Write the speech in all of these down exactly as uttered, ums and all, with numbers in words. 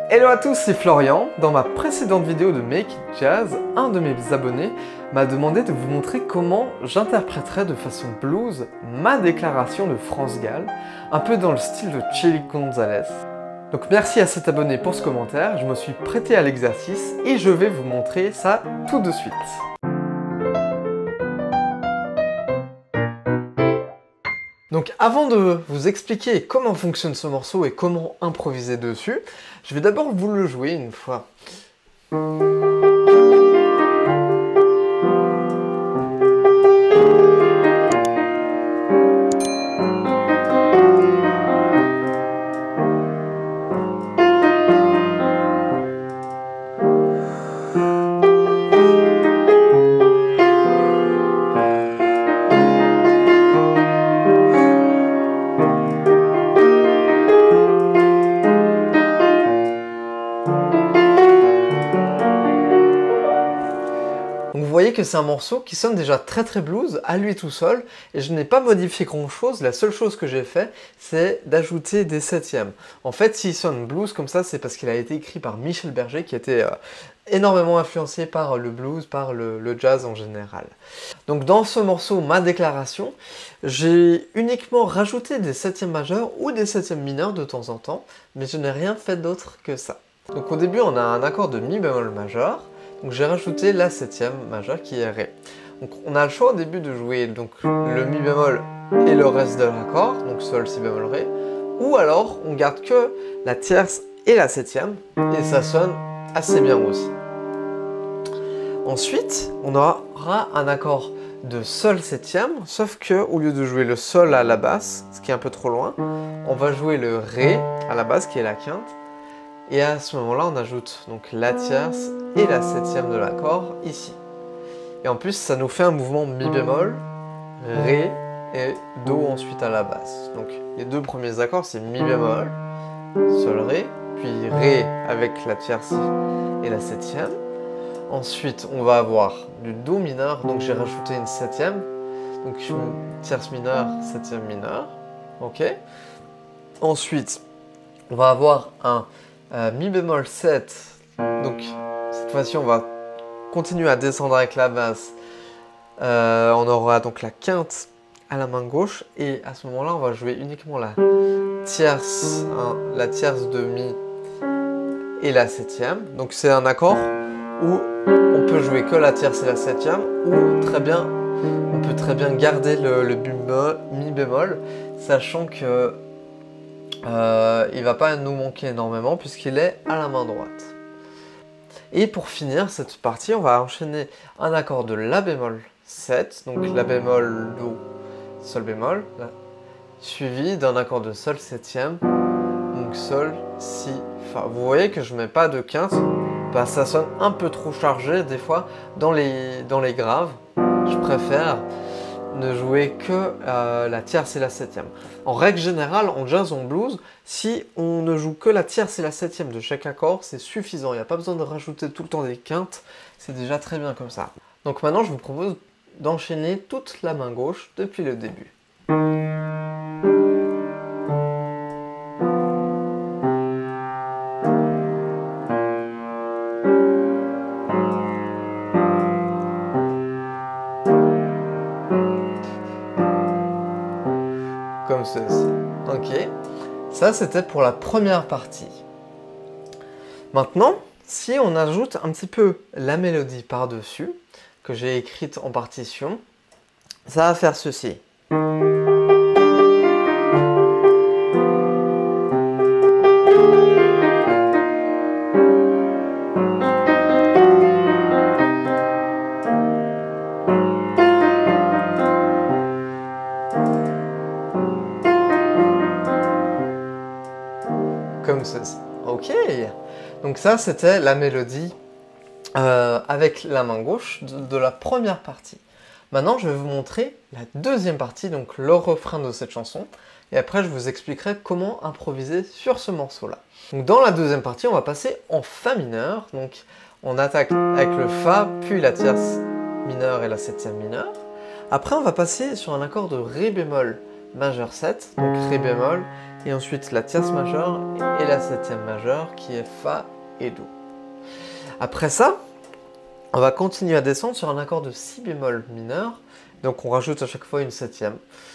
Hello à tous, c'est Florian. Dans ma précédente vidéo de Make It Jazz, un de mes abonnés m'a demandé de vous montrer comment j'interpréterais de façon blues ma déclaration de France Gall, un peu dans le style de Chili Gonzalez. Donc merci à cet abonné pour ce commentaire, je me suis prêté à l'exercice et je vais vous montrer ça tout de suite. Donc avant de vous expliquer comment fonctionne ce morceau et comment improviser dessus, je vais d'abord vous le jouer une fois. Donc vous voyez que c'est un morceau qui sonne déjà très très blues à lui tout seul et je n'ai pas modifié grand chose, la seule chose que j'ai fait c'est d'ajouter des septièmes. En fait s'il sonne blues comme ça c'est parce qu'il a été écrit par Michel Berger qui était euh, énormément influencé par le blues, par le, le jazz en général. Donc dans ce morceau, ma déclaration, j'ai uniquement rajouté des septièmes majeurs ou des septièmes mineurs de temps en temps, mais je n'ai rien fait d'autre que ça. Donc au début on a un accord de mi bémol majeur. Donc j'ai rajouté la septième majeure qui est Ré. Donc on a le choix au début de jouer donc, le Mi bémol et le reste de l'accord, donc Sol, Si bémol, Ré, ou alors on garde que la tierce et la septième, et ça sonne assez bien aussi. Ensuite, on aura un accord de Sol septième, sauf que au lieu de jouer le Sol à la basse, ce qui est un peu trop loin, on va jouer le Ré à la basse qui est la quinte. Et à ce moment-là, on ajoute donc la tierce et la septième de l'accord ici. Et en plus, ça nous fait un mouvement mi bémol, ré et do ensuite à la basse. Donc les deux premiers accords, c'est mi bémol, sol ré, puis ré avec la tierce et la septième. Ensuite, on va avoir du do mineur, donc j'ai rajouté une septième. Donc tierce mineure, septième mineure. Ok. Ensuite, on va avoir un Euh, mi bémol sept, donc cette fois-ci on va continuer à descendre avec la basse, euh, on aura donc la quinte à la main gauche et à ce moment-là on va jouer uniquement la tierce, hein, la tierce de mi et la septième, donc c'est un accord où on peut jouer que la tierce et la septième ou très bien, on peut très bien garder le, le bémol, mi bémol, sachant que Euh, il va pas nous manquer énormément puisqu'il est à la main droite. Et pour finir cette partie, on va enchaîner un accord de La bémol sept, donc La bémol, Do, Sol bémol, là, suivi d'un accord de Sol septième, donc Sol, Si, Fa. Vous voyez que je mets pas de quinte, bah, ça sonne un peu trop chargé des fois dans les, dans les graves. Je préfère ne jouer que euh, la tierce et la septième. En règle générale, en jazz, en blues, si on ne joue que la tierce et la septième de chaque accord, c'est suffisant. Il n'y a pas besoin de rajouter tout le temps des quintes, c'est déjà très bien comme ça. Donc maintenant, je vous propose d'enchaîner toute la main gauche depuis le début. Comme ceci. Ok. Ça, c'était pour la première partie. Maintenant, si on ajoute un petit peu la mélodie par-dessus, que j'ai écrite en partition, ça va faire ceci. Comme ceci. Ok. Donc ça, c'était la mélodie euh, avec la main gauche de, de la première partie. Maintenant, je vais vous montrer la deuxième partie, donc le refrain de cette chanson. Et après, je vous expliquerai comment improviser sur ce morceau-là. Donc dans la deuxième partie, on va passer en Fa mineur. Donc on attaque avec le Fa, puis la tierce mineure et la septième mineure. Après, on va passer sur un accord de Ré bémol majeur sept, donc Ré bémol, et ensuite la tierce majeure et la septième majeure qui est Fa et Do. Après ça, on va continuer à descendre sur un accord de Si bémol mineur, donc on rajoute à chaque fois une septième.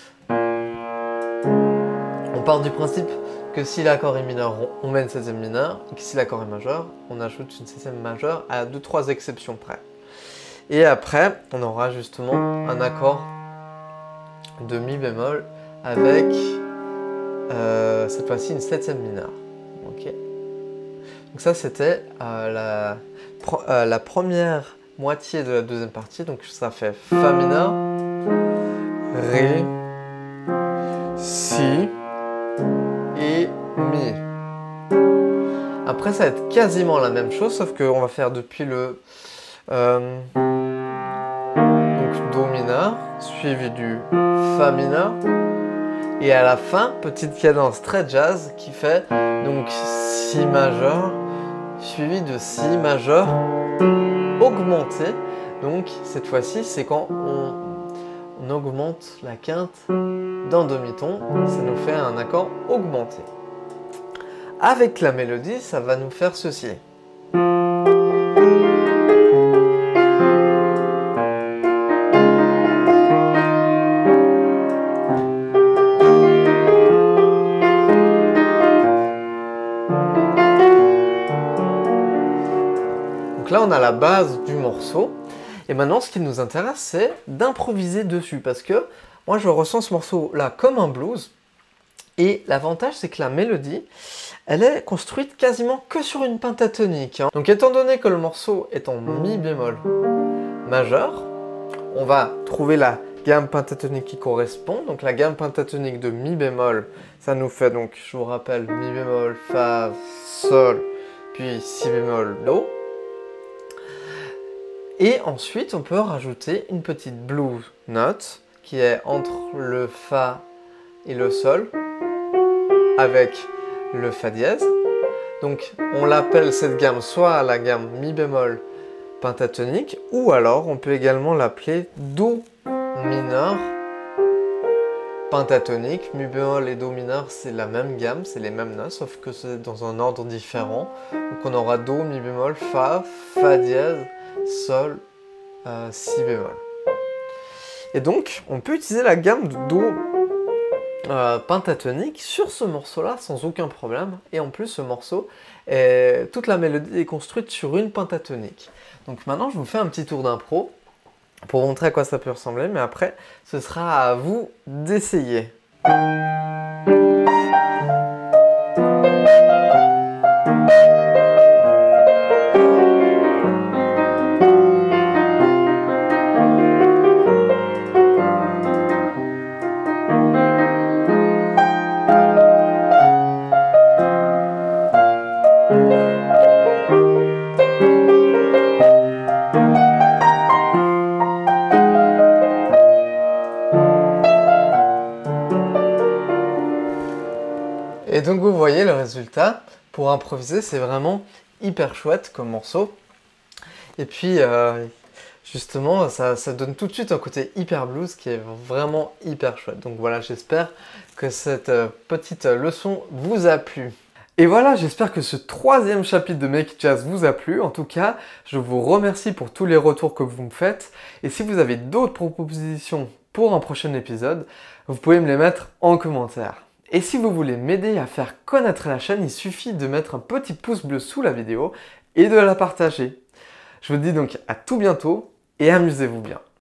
On part du principe que si l'accord est mineur, on met une septième mineure, et que si l'accord est majeur, on ajoute une septième majeure à deux trois exceptions près. Et après, on aura justement un accord de Mi bémol avec euh, cette fois-ci une septième mineure. Okay. Donc ça c'était euh, la, euh, la première moitié de la deuxième partie, donc ça fait Fa mineur, Ré, Si et Mi. Après ça va être quasiment la même chose, sauf qu'on va faire depuis le euh, donc Do mineur, suivi du Fa mineur, et à la fin, petite cadence très jazz qui fait donc Si majeur, suivi de Si majeur augmenté. Donc cette fois-ci, c'est quand on, on augmente la quinte d'un demi-ton, ça nous fait un accord augmenté. Avec la mélodie, ça va nous faire ceci. Donc là, on a la base du morceau. Et maintenant, ce qui nous intéresse, c'est d'improviser dessus. Parce que moi, je ressens ce morceau-là comme un blues. Et l'avantage, c'est que la mélodie, elle est construite quasiment que sur une pentatonique. Hein. Donc étant donné que le morceau est en Mi bémol majeur, on va trouver la gamme pentatonique qui correspond. Donc la gamme pentatonique de Mi bémol, ça nous fait donc, je vous rappelle, Mi bémol, Fa, Sol, puis Si bémol, Do. Et ensuite, on peut rajouter une petite blues note qui est entre le Fa et le Sol avec le Fa dièse. Donc on l'appelle cette gamme soit la gamme Mi bémol pentatonique, ou alors on peut également l'appeler Do mineur pentatonique. Mi bémol et Do mineur, c'est la même gamme, c'est les mêmes notes, sauf que c'est dans un ordre différent. Donc on aura Do, Mi bémol, Fa, Fa dièse, Sol, euh, Si bémol. Et donc on peut utiliser la gamme de Do Euh, pentatonique sur ce morceau-là sans aucun problème. Et en plus, ce morceau, est... toute la mélodie est construite sur une pentatonique. Donc maintenant, je vous fais un petit tour d'impro pour montrer à quoi ça peut ressembler. Mais après, ce sera à vous d'essayer. Et donc vous voyez le résultat, pour improviser c'est vraiment hyper chouette comme morceau. Et puis euh, justement ça, ça donne tout de suite un côté hyper blues qui est vraiment hyper chouette. Donc voilà, j'espère que cette euh, petite leçon vous a plu. Et voilà, j'espère que ce troisième chapitre de Make It Jazz vous a plu. En tout cas, je vous remercie pour tous les retours que vous me faites. Et si vous avez d'autres propositions pour un prochain épisode, vous pouvez me les mettre en commentaire. Et si vous voulez m'aider à faire connaître la chaîne, il suffit de mettre un petit pouce bleu sous la vidéo et de la partager. Je vous dis donc à tout bientôt et amusez-vous bien.